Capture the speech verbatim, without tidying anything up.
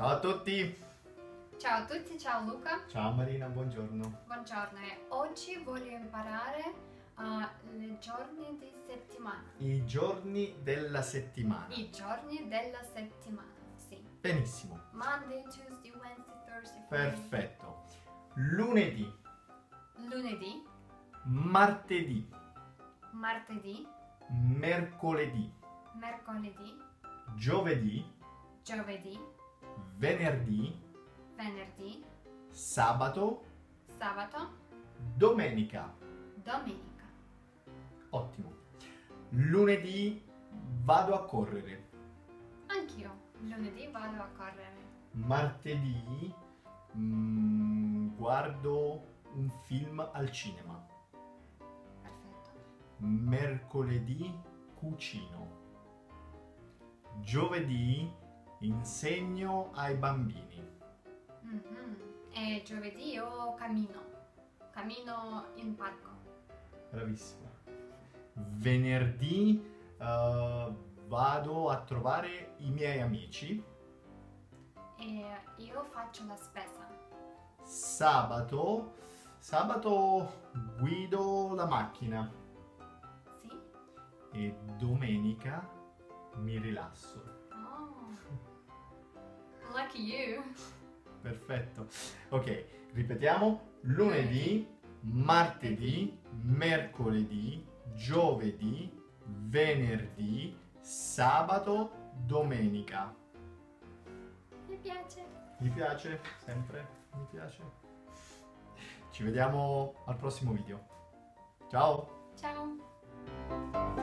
Ciao a tutti! Ciao a tutti, ciao Luca. Ciao Marina, buongiorno. Buongiorno, e oggi voglio imparare uh, i giorni di settimana. I giorni della settimana. I giorni della settimana, sì. Benissimo. Monday, Tuesday, Wednesday, Thursday, Friday. Perfetto. Lunedì, Lunedì, martedì, martedì, mercoledì, mercoledì, giovedì, giovedì, venerdì, venerdì, sabato, sabato, domenica. domenica. Ottimo. Lunedì vado a correre. Anch'io lunedì vado a correre. Martedì mm, guardo un film al cinema. Perfetto. Mercoledì cucino. Giovedì insegno ai bambini. Mhm. E giovedì io cammino. Cammino in parco. Bravissimo. Venerdì eh, vado a trovare i miei amici. E io faccio la spesa. Sabato, sabato guido la macchina. Sì? E domenica mi rilasso. Oh. Lucky you. Perfetto. Ok, ripetiamo. Lunedì, martedì, mercoledì, giovedì, venerdì, sabato, domenica. Mi piace. Mi piace? Sempre? Mi piace? Ci vediamo al prossimo video. Ciao! Ciao.